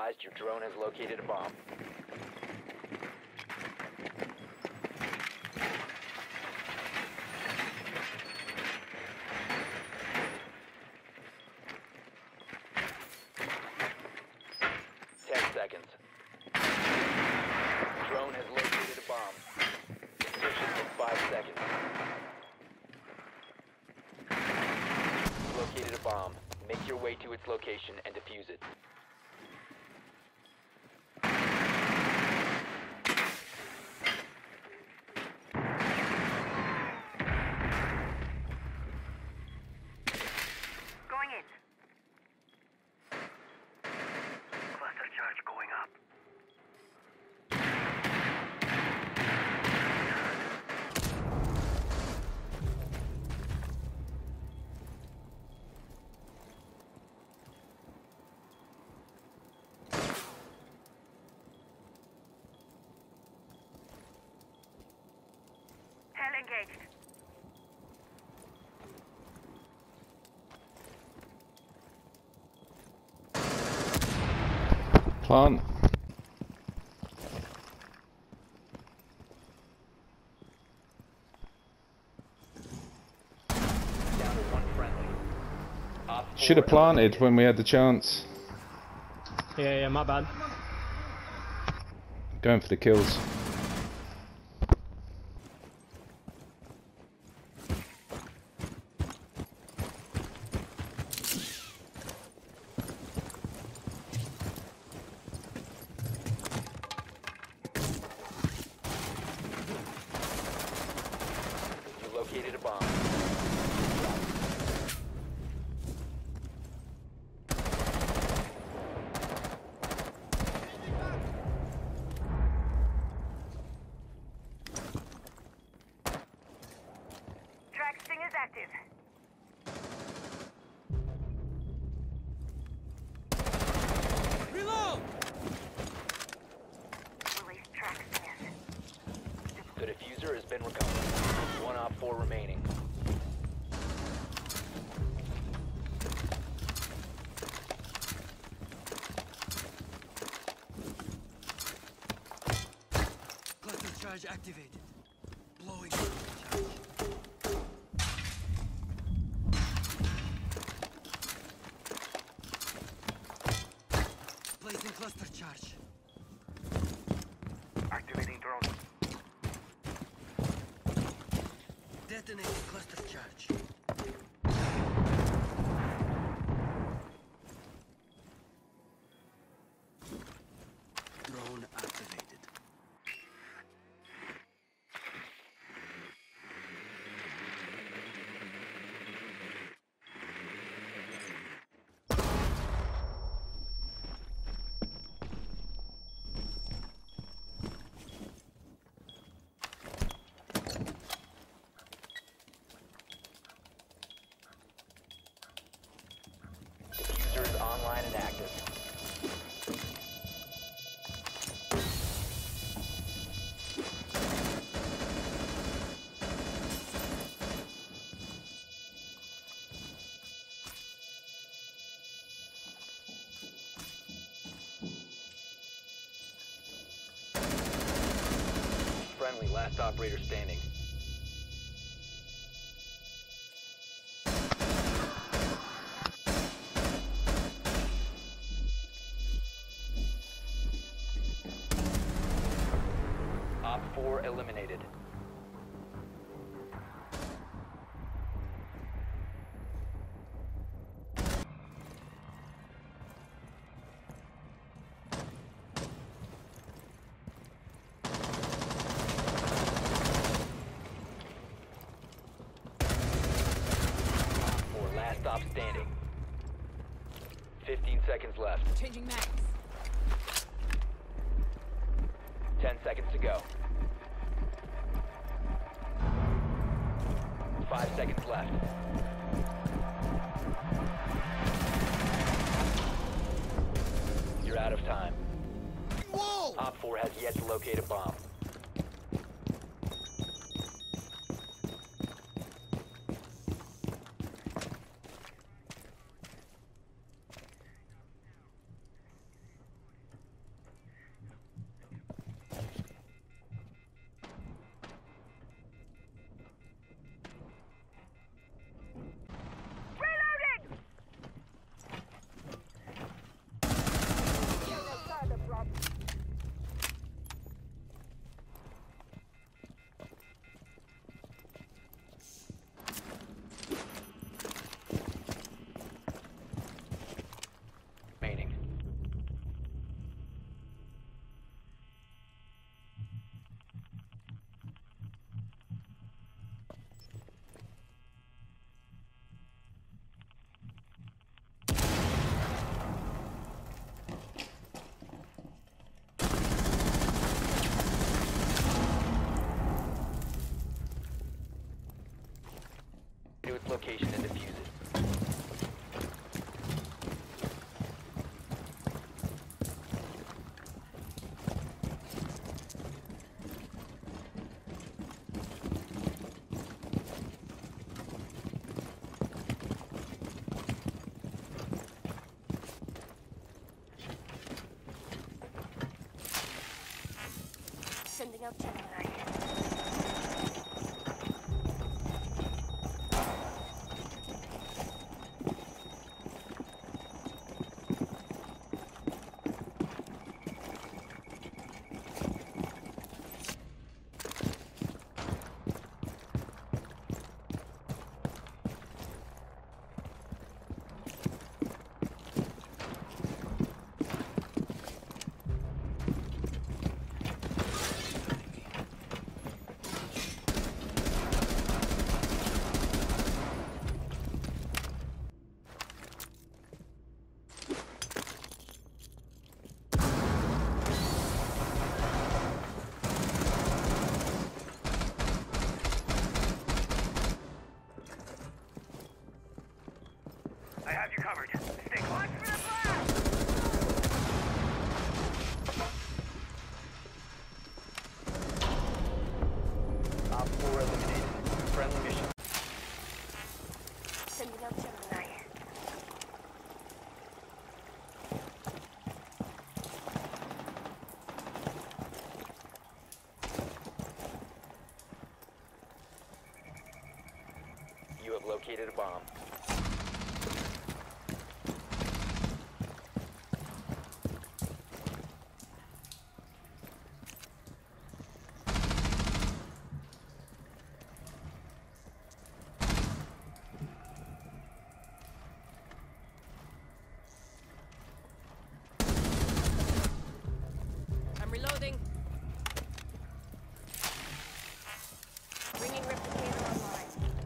advised, your drone has located a bomb. Seconds. Drone has located a bomb. Insertion in 5 seconds. Located a bomb. Make your way to its location and defuse it. Going in. Cluster charge going up. Hell engaged. Plant. Down to one friendly. Should have planted when we had the chance. Yeah, my bad. Going for the kills. You located a bomb. Track sting is active. Reload! Release track sting. The diffuser has been recovered. One op 4 remaining. Cluster charge activated. Blowing charge. Placing cluster charge. Activating drone. Detonating cluster charge. Drone activated. Diffuser is online and active. Friendly, last operator standing. Op 4 eliminated. Op 4, last stop standing. 15 seconds left. Changing mags. 10 seconds to go. 5 seconds left. You're out of time. Whoa! Op 4 has yet to locate a bomb. location and defuse it. Sending out Gemini. I have you covered. Stay close for the blast! Op 4 eliminated. Friendly mission. Sending out Gemini. You have located a bomb. I'm reloading. Bringing replicator online.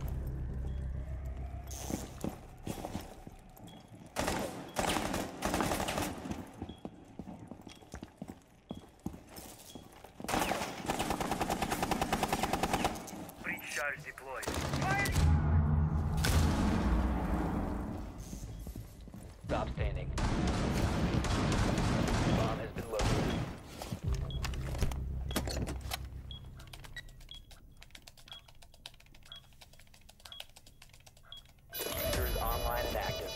Breach charge deployed. Stop standing. Bomb has been located. User is online and active.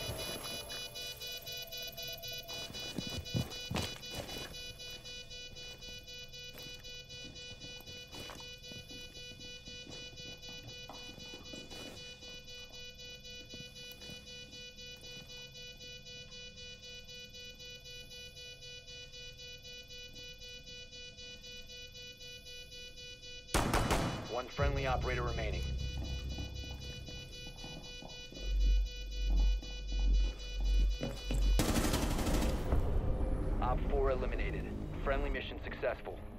One friendly operator remaining. Op 4 eliminated. Friendly mission successful.